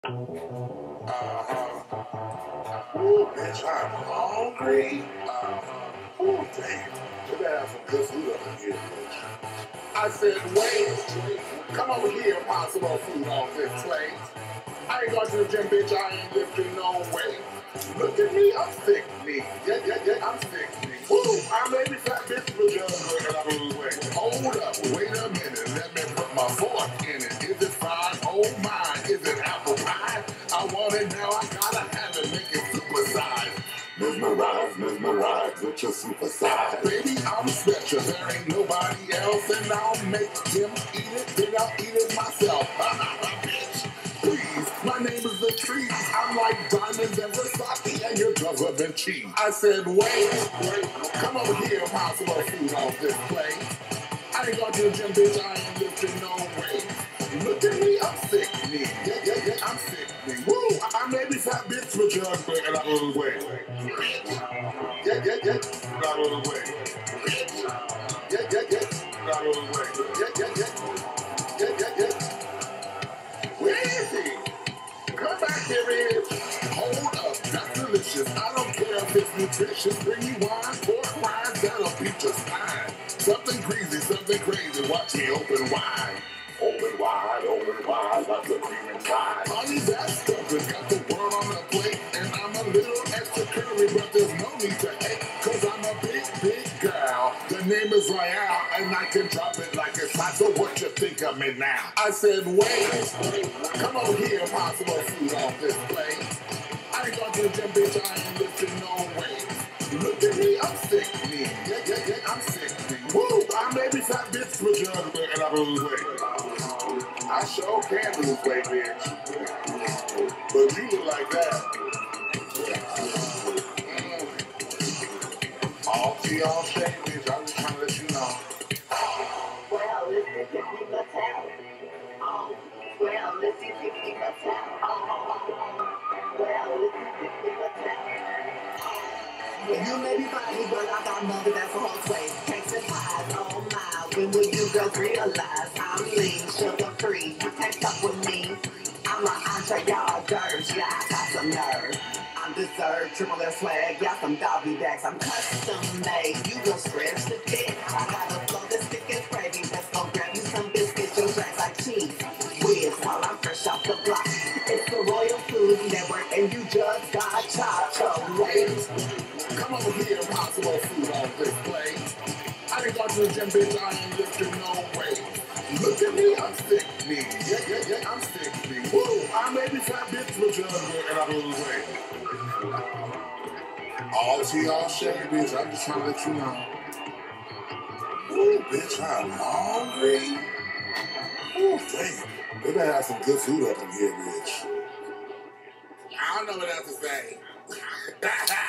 Ooh, bitch, I'm hungry. Ooh, damn. You better have some good food up in here, bitch. I said, wait. Come over here and pop some more food off this plate. I ain't going to the gym, bitch. I ain't lifting no weight. Look at me, I'm thick me. Yeah, I'm thick me. Woo, I may be fat, bitch, but just and I lose weight. Hold up, wait a minute. Let me put my fork in it. Is it fried? Oh my, is it apple pie? I want it now, I gotta have it. Make it super size. Mesmerize with your super size. Baby, I'm special. There ain't nobody else, and I'll make him eat it. Then I'll eat it myself. Bitch. Please, my name is the trees. I'm like diamonds and Versace, and your drugs have been cheap. I said, wait, come over here and pop some more food off this plate. I ain't going to the gym, bitch, I ain't lifting no weight. Look at me, I'm sick me. Yeah, I'm sick me. Woo, I may be fat, bitch, but you're ugly, and I lose weight. Yeah, I lose weight. Yeah, I lose weight. Yeah. Where is he? Come back here, bitch. Hold up, that's delicious. I don't care if it's nutritious. Bring you wine, pork rinds, that'll beat your spine. Something greasy, something crazy. Watch me open wide. Open wide, like a cream inside. Honey, that's something. Got the world on the plate, and I'm a little extra curly, but there's no need to hate, cause I'm a big girl. The name is Royale, and I can drop it like it's hot. So what you think of me now? I said, wait, come over here and pop some more food off this plate. I ain't going to the gym, bitch, I ain't lifting no weight. Look at me, I'm sick me. Yeah, I'm sick me. Woo, I may be fat, bitch, but you're ugly, and I lose weight. I sure can lose weight, bitch. But you look like that. All tea, all shade, bitch. I'm just trying to let you know. Well, listen, if we must have. Well, listen, if we must have. Well, listen, if we must have. You may be funny, but I got money that's a whole way. Cakes and pies, oh my. When will you girls realize I'm lean, sugar free? You can't fuck with me. I'm an entree, y'all dirge. Yeah, I got some nerve. I'm dessert, triple F swag, got some doggy bags. I'm custom made. You gon' stretch the fit. I got a flow that's thick as gravy. Let's go grab you some biscuits. Your drinks like cheese. Whiz while I'm fresh off the block. It's the Royal Food Network, and you just got chopped your legs. Come over here and pop some more food on this plate. I ain't going to the gym, bitch, I ain't lifting no weight. Look at me, I'm sick me. Yeah, I'm sick me. Woo, I may be fat, bitch, but you're ugly, and I lose weight. All tea, all shade, bitch, I'm just trying to let you know. Ooh, bitch, I'm hungry. Ooh, damn. They better have some good food up in here, bitch. I don't know what else to say.